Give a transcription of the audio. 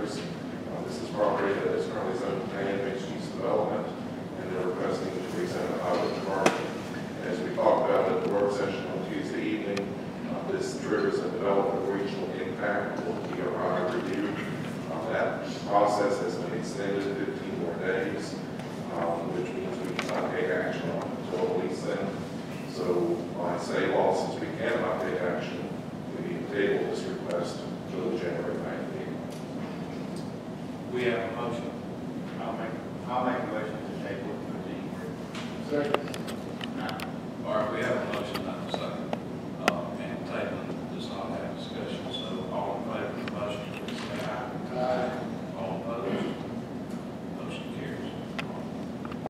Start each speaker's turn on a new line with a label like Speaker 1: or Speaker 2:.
Speaker 1: owners. This is property that is currently zoned planned mixed-use development, and they're requesting to rezone the highway department. And as we talked about at the work session on Tuesday evening, this triggers a development of regional impact or DRI review. That process has been extended 15 more days, which means we cannot take action on it until at least then. So by state law, since we cannot take action, we need to table this request until the January 9th meeting.
Speaker 2: We have a motion.
Speaker 3: I'll make a motion to table it for January.
Speaker 4: Second.